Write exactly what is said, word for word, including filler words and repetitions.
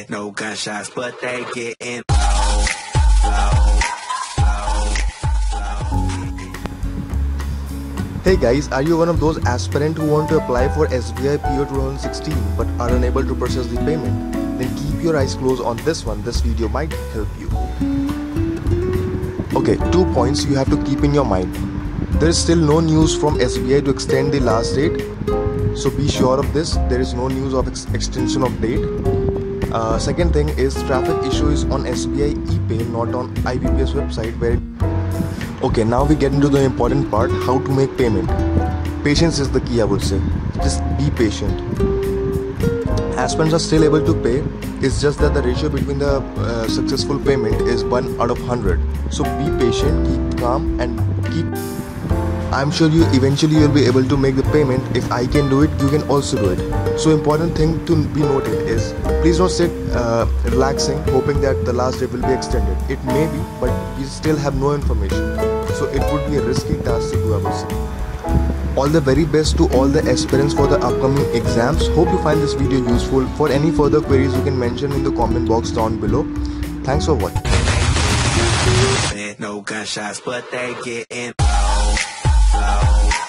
No gunshots, but they getting low, low, low, low. Hey guys, are you one of those aspirants who want to apply for S B I P O twenty sixteen but are unable to process the payment? Then keep your eyes closed on this one. This video might help you. Okay, two points you have to keep in your mind. There is still no news from S B I to extend the last date, so be sure of this. There is no news of ex extension of date. Uh, second thing is traffic issue is on S B I ePay, not on I B P S website. Where it... Okay, now we get into the important part: how to make payment. Patience is the key, I would say. Just be patient. Aspirants are still able to pay. It's just that the ratio between the uh, successful payment is one out of one hundred. So be patient, keep calm, and keep. I'm sure you eventually you'll be able to make the payment. If I can do it, you can also do it. So important thing to be noted is please don't sit uh, relaxing hoping that the last date will be extended. It may be, but we still have no information. So it would be a risky task to do, I would say. All the very best to all the aspirants for the upcoming exams. Hope you find this video useful. For any further queries, you can mention in the comment box down below. Thanks for watching. No gunshots, but they getting low, low.